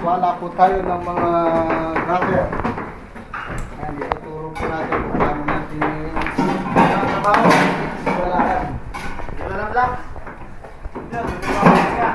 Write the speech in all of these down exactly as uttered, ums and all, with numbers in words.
Wala po tayo ng mga grabber. Ayan, ituturo po natin kung paano natin yung trabaho. Wala yan. Wala na black. Yan, wala na.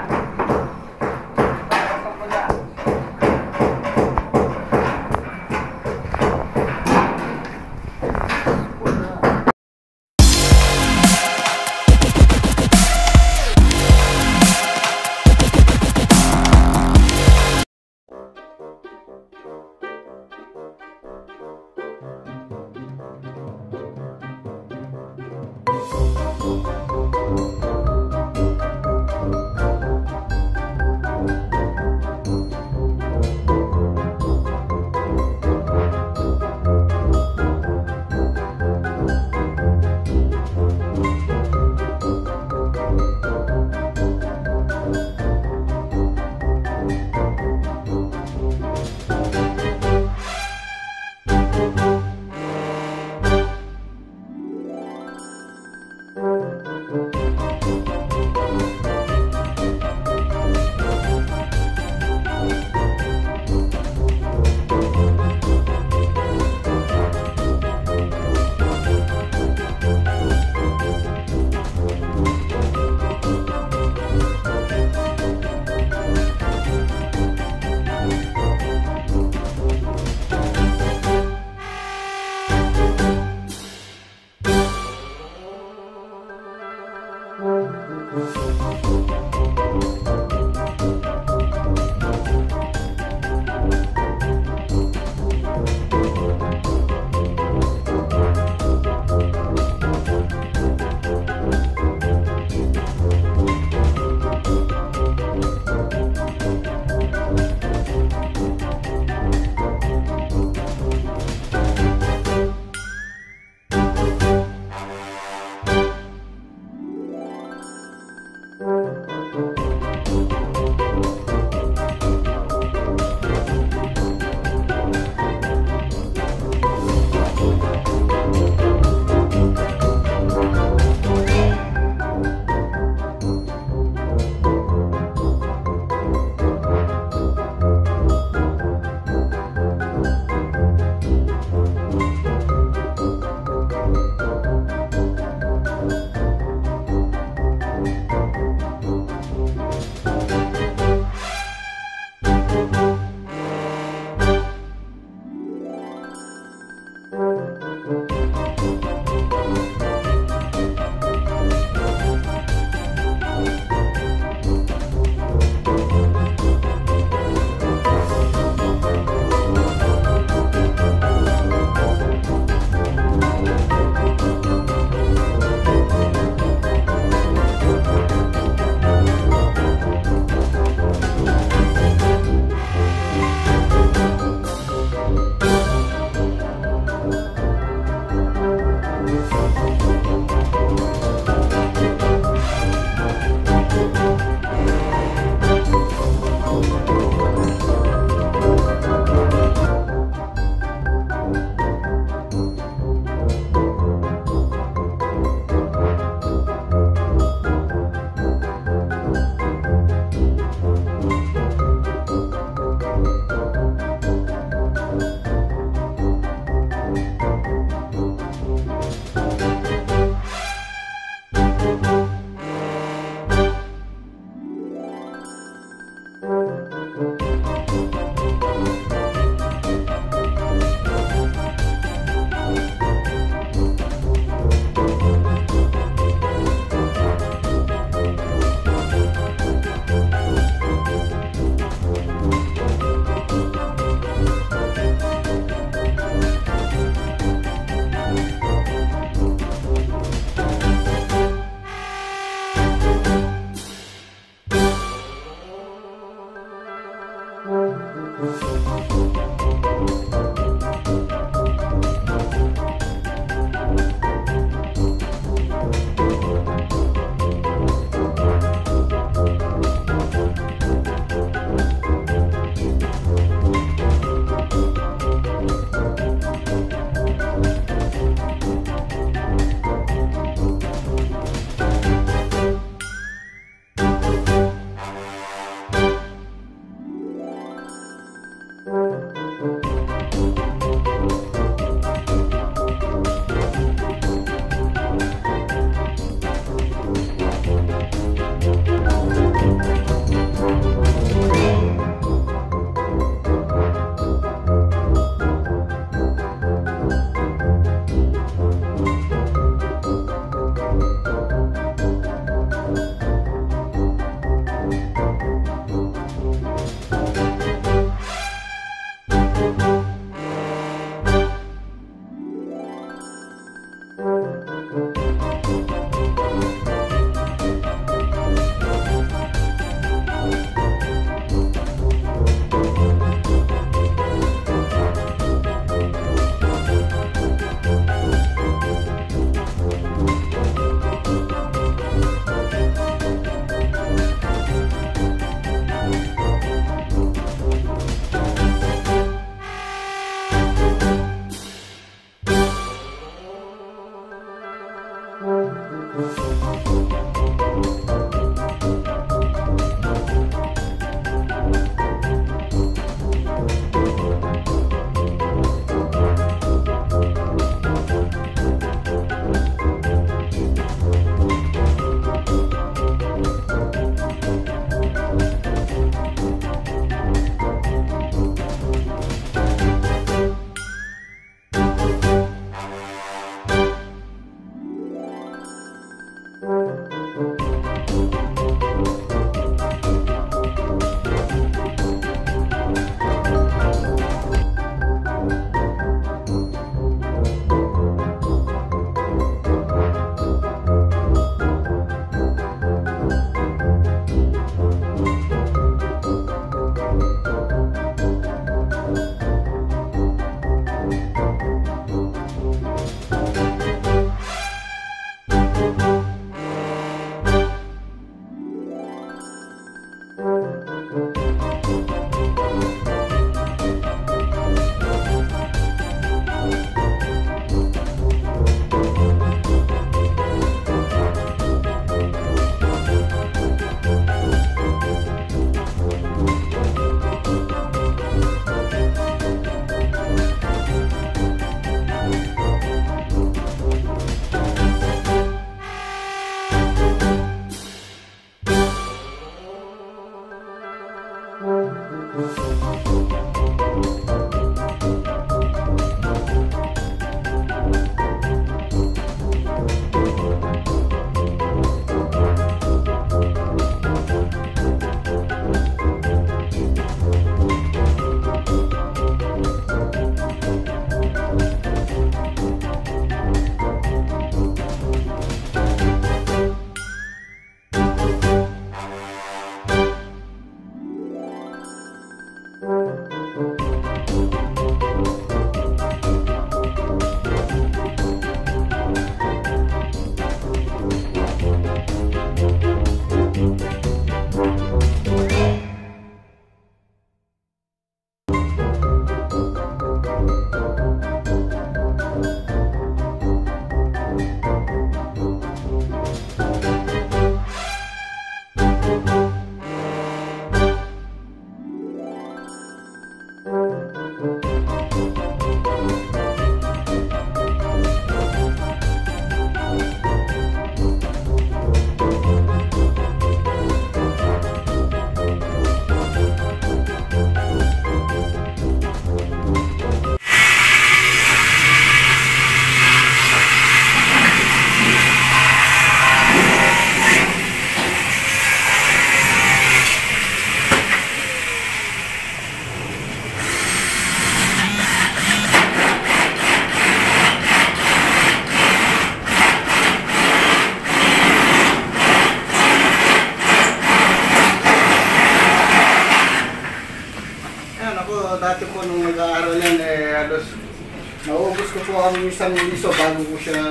Dati po nung nag-aaral yan, eh, halos naubos ko po ang isang liso bago ko siya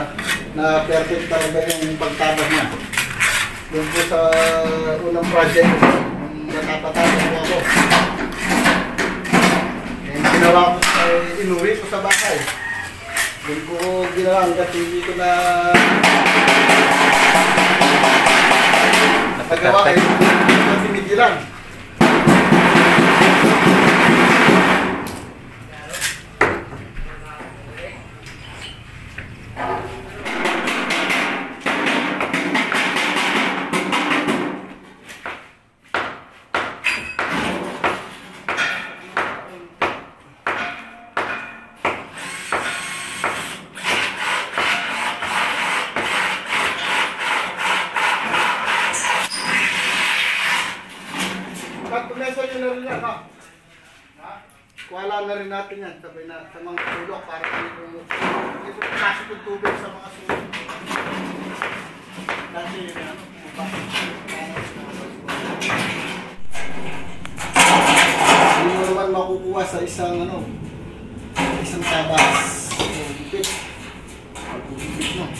na-perfect talaga yung pagtabas niya. Doon po sa unang project, nung nakapatabas po ako. Yung ginawa ko, eh, inuwi ko sa bahay. Doon ko ginawa hanggat hindi ko na nagawa kayo, hindi ko tinigilan. Pagpumesa nyo na rin yan, ha? Ha? Kuhala na rin natin yan, sabay na sa mga sulok para dito dito pasok yung tubig sa mga sulok. Dati yun, ano, hindi mo naman makukuha sa isang, ano, isang tabas. So, dipit. Dipit mo.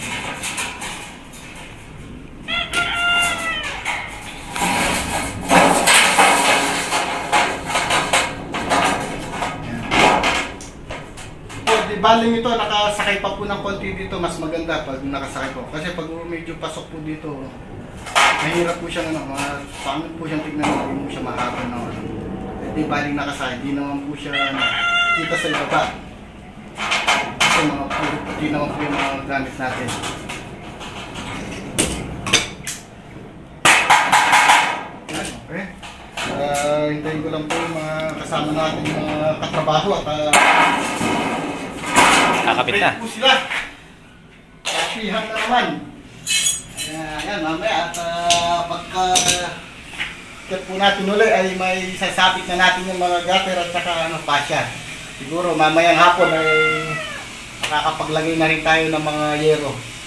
Baling ito, nakasakay pa po ng konti dito, mas maganda pag nakasakay po. Kasi pag medyo pasok po dito, mahirap po siyang ano, pangit po siyang tignan, hindi mo siya mahapon na ano. Hindi baling nakasakay, hindi naman po siya ano, dito sa ibaba. Kasi mga puro puti naman po yung mga gamit natin. Okay. Uh, hintayin ko lang po yung mga kasama natin, yung mga katrabaho at uh, kakapit na. Po sila. Kapihan na naman. Ayan, ayan mamaya at uh, pagka kat po natin ulit ay may sasabit na natin yung mga gutter at saka ano, fascia. Siguro mamayang hapon ay makakapaglagay na rin tayo ng mga yero.